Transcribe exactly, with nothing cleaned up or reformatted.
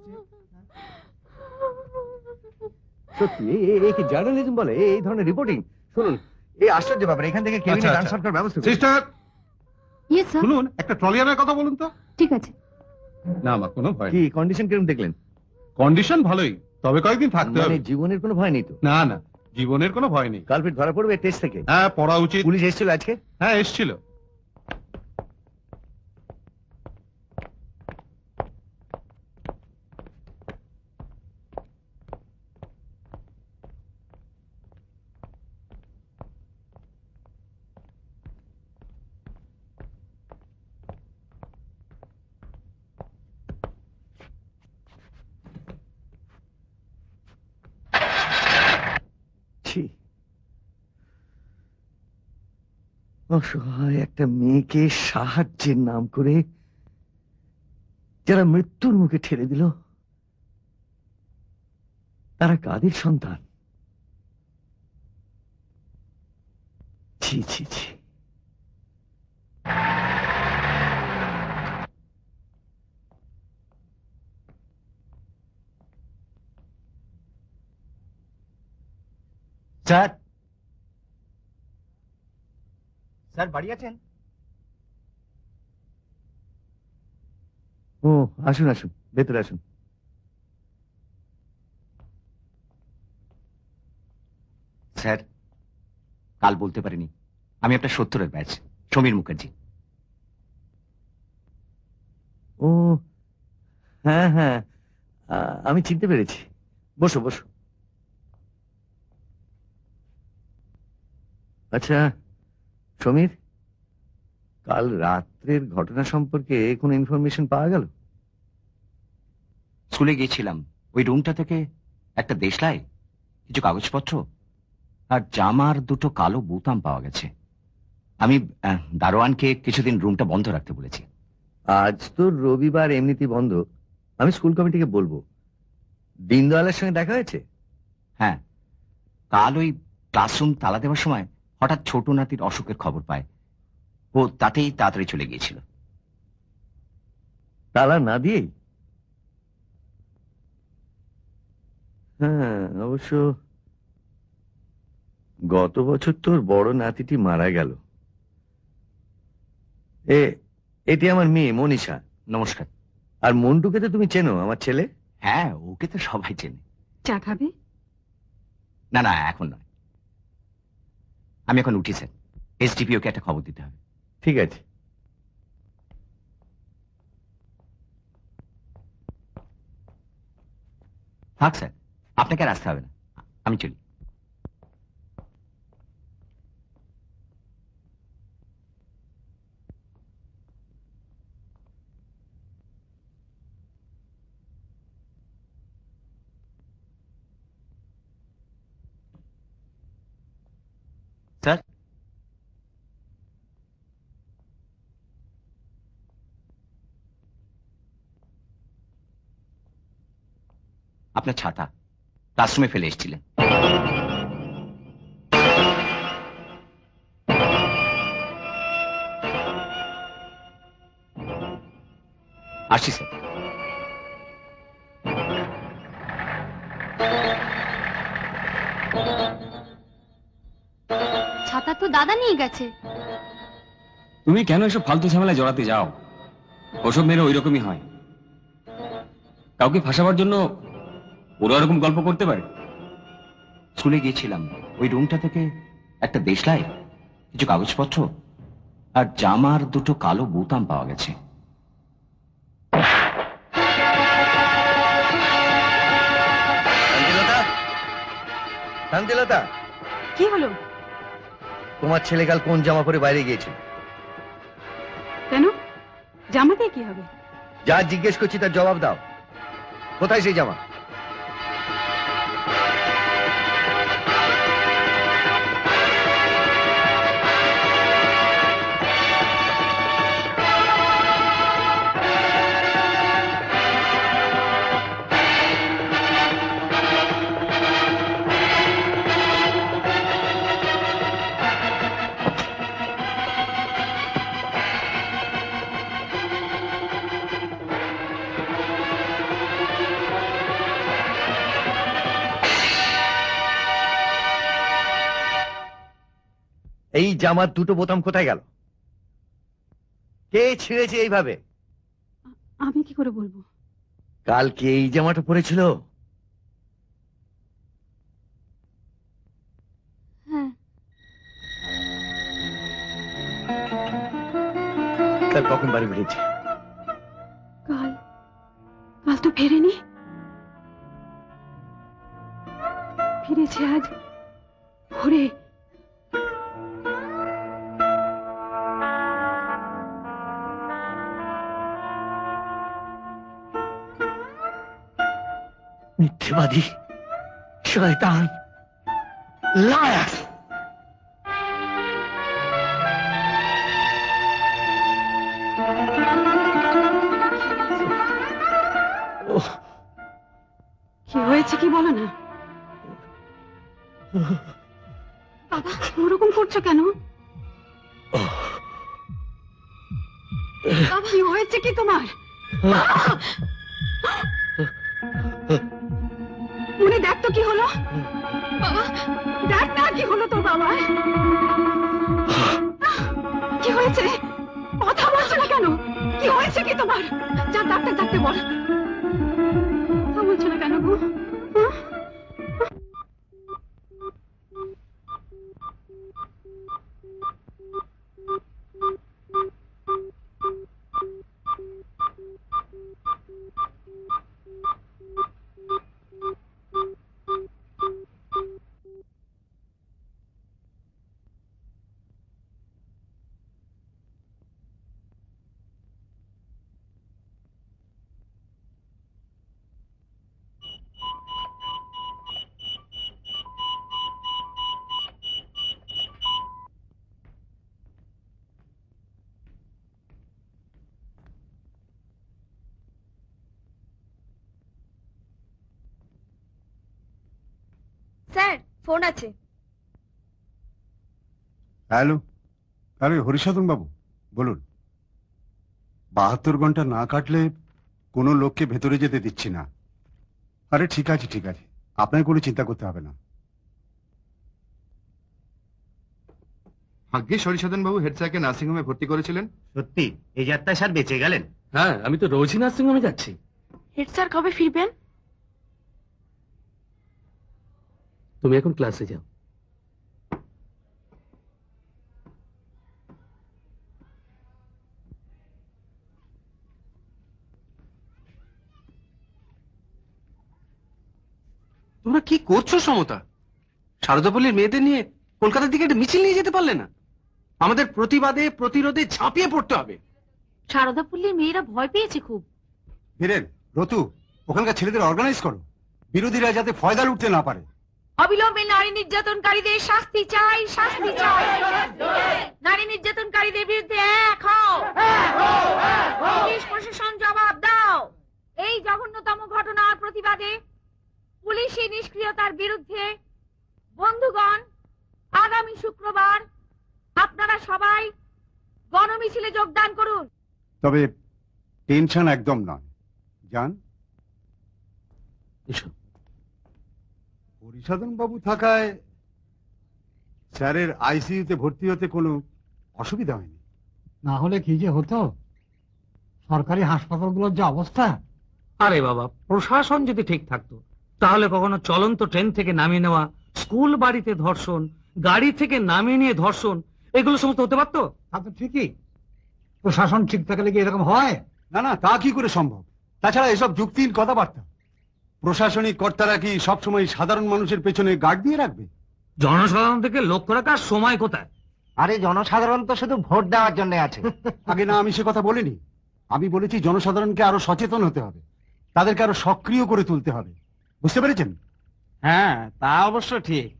সত্যি এই কি জার্নালিজম বলে এই ধরনের রিপোর্টিং? শুনুন, এই আশ্চর্য ব্যাপার, এখান থেকে কেবিনে ট্রান্সফার করার ব্যবস্থা করুন। Sister, yes sir. শুনুন, একটা ট্রলি আনার কথা বলুন তো। ঠিক আছে। না আমার কোনো ভয় কি নেই। কন্ডিশন কিরকম দেখলেন? কন্ডিশন ভালোই, তবে কয়েকদিন থাকতে মানে হবে। জীবনের কোনো ভয় নেই তো? না না, জীবনের কোনো ভয় নেই। কালপিট ধরা পড়বে টেস্ট থেকে? হ্যাঁ, পড়া উচিত। পুলিশ এসেছিল আজকে? হ্যাঁ এসছিল। অসহায় একটা মেয়েকে সাহায্যের নাম করে যারা মৃত্যুর মুখে ঠেলে দিল, তারা কাদের সন্তান? ছি ছি ছি। স্যার, স্যার বাড়ি আছেন? ও আসুন আসুন, ভেতরে আসুন। স্যার, কাল বলতে পারিনি, আমি আপনার সত্তরের ব্যাচ, সমীর মুখার্জি। ও হ্যাঁ হ্যাঁ, আমি চিনতে পেরেছি। বসো বসো। আচ্ছা সমীর, কাল রাত্রের ঘটনা সম্পর্কে কোনো ইনফরমেশন পাওয়া গেল? স্কুলে গিয়েছিলাম, ওই রুমটা থেকে একটা দেশলাই, কিছু কাগজপত্র আর জামার দুটো কালো বোতাম পাওয়া গেছে। আমি দারোয়ানকে কিছুদিন রুমটা বন্ধ রাখতে বলেছি। আজ তো রবিবার, এমনিতেই বন্ধ। আমি স্কুল কমিটিকে বলবো। দীনদয়ালের সঙ্গে দেখা হয়েছে? হ্যাঁ, কাল ওই ক্লাসরুম তালা দেওয়ার সময় হঠাৎ ছোট নাতির অসুখের খবর পায়, ও তাতেই তাড়াতাড়ি চলে গিয়েছিল। তালা না দিয়েই? হ্যাঁ অবশ্য গত বছর তোর বড় নাতিটি মারা গেল। এ এটি আমার মেয়ে মনীষা। নমস্কার। আর মন্টুকে তো তুমি চেনো, আমার ছেলে। হ্যাঁ, ওকে তো সবাই চেনে। চা খাবে? না না, এখন নয়, আমি এখন উঠি স্যার। এসডিপিও কে একটা খবর দিতে হবে। ঠিক আছে। থাক স্যার, আপনাকে আর আসতে হবে না, আমি চলি। স্যার, আপনার ছাতা ক্লাসরুমে ফেলে এসেছিলেন। আসছি স্যার। ছাতা তো দাদা নিয়ে গেছে। তুমি কেন এসব ফালতু ঝামেলায় জড়াতে যাও? ওসব মেয়েরা ওই রকমই হয়। কাউকে ফাঁসাবার জন্য ওরা এরকম গল্প করতে পারে। স্কুলে গিয়েছিলাম, ওই রুমটা থেকে একটা দেশলাই, কিছু কাগজপত্র আর জামার দুটো কালো বোতাম পাওয়া গেছে। শান্তিলতা, শান্তিলতা, কি হলো? তোমার ছেলে কাল কোন জামা পরে বাইরে গিয়েছিল? কেন? জামা দিয়ে কি হবে? যা জিজ্ঞেস করছি তার জবাব দাও। কোথায় সেই জামা? এই জামার দুটো বোতাম কোথায় গেল? কে ছিঁড়েছে এইভাবে? আমি কি করে বলবো? কালকে এই জামাটা পরেছিল? হ্যাঁ। কাল কখন বাড়ি ফিরেছে? কাল কাল তো ফেরেনি, ফিরেছে আজ ভোরে। মিথ্যেবাদী, শয়তান, লায়ার! কি হয়েছে কি বলো না? বাবা ওরকম করছো কেন? বাবা কি হয়েছে কি তোমার? মনে দেখ তো কি হলো। বাবা দেখ না কি হলো তোর বাবা। কি হয়েছে? কথা বলছো না কেন? কি হয়েছে কি তোমার? যা ডাক্তার ডাকতে বল। কথা বলছো না কেন গো? হ্যাঁ? স্যার ফোন আছে। হ্যালো, আরে হরিসাধন বাবু বলুন। বাহাত্তর ঘন্টা না কাটলে কোনো লোককে ভেতরে যেতে দিচ্ছি না। আরে ঠিক আছে ঠিক আছে, আপনার কোনো চিন্তা করতে হবে না। ভাগ্যে হরিসাধন বাবু হেড স্যারকে নার্সিং হোমে ভর্তি করেছিলেন। সত্যি এই যাত্রায় স্যার বেঁচে গেলেন। হ্যাঁ, আমি তো রোজই নার্সিং হোমে যাচ্ছি। হেড স্যার কবে ফিরবেন? তুমি এখন ক্লাসে যাও। তোমরা কি করছো সমতা? শারদাপল্লীর মেয়েদের নিয়ে কলকাতার দিকে একটা মিছিল নিয়ে যেতে পারলে না? আমাদের প্রতিবাদে প্রতিরোধে ঝাঁপিয়ে পড়তে হবে। শারদাপল্লীর মেয়েরা ভয় পেয়েছে খুব। হিরেন, রতু, ওখানকার ছেলেদের অর্গানাইজ করো, বিরোধীরা যাতে ফয়দা লুটতে না পারে। অবিলম্বে নারী নির্যাতনকারীদের শাস্তি চাই, শাস্তি চাই। নারী নির্যাতনকারীদের বিরুদ্ধে এক হও। পুলিশ প্রশাসন জবাব দাও। এই জঘন্যতম ঘটনার প্রতিবাদে পুলিশি নিষ্ক্রিয়তার বিরুদ্ধে বন্ধুগণ, আগামী শুক্রবার আপনারা সবাই গণমিছিলে যোগদান করুন। তবে টেনশন একদম নয়, জান। এসো। হরিসাধন বাবু থাকায় স্যারের আইসিইউতে ভর্তি হতে কোনো অসুবিধা হয়নি। না হলে কি যে হতো, সরকারি হাসপাতালগুলোর যে অবস্থা। আরে বাবা, প্রশাসন যদি ঠিক থাকতো তাহলে কখনো চলন্ত ট্রেন থেকে নামিয়ে নেওয়া, স্কুল বাড়িতে ধর্ষণ, গাড়ি থেকে নামিয়ে নিয়ে ধর্ষণ, এগুলো সমস্ত হতে পারতো? তা তো ঠিকই, প্রশাসন ঠিক থাকলে কি এরকম হয়? না না, তা কি করে সম্ভব? তাছাড়া এসব যুক্তিহীন কথাবার্তা। প্রশাসনিক কর্তারা কি সবসময় সাধারণ মানুষের পেছনে গার্ড দিয়ে রাখবে? জনসাধারণ থেকে লক্ষ্য রাখার সময় কোথায়? আরে জনসাধারণ তো শুধু ভোট দেওয়ার জন্য আছে। আগে না, আমি সে কথা বলিনি। আমি বলেছি জনসাধারণকে আরো সচেতন হতে হবে, তাদেরকে আরো সক্রিয় করে তুলতে হবে। বুঝতে পেরেছেন? হ্যাঁ তা অবশ্য ঠিক।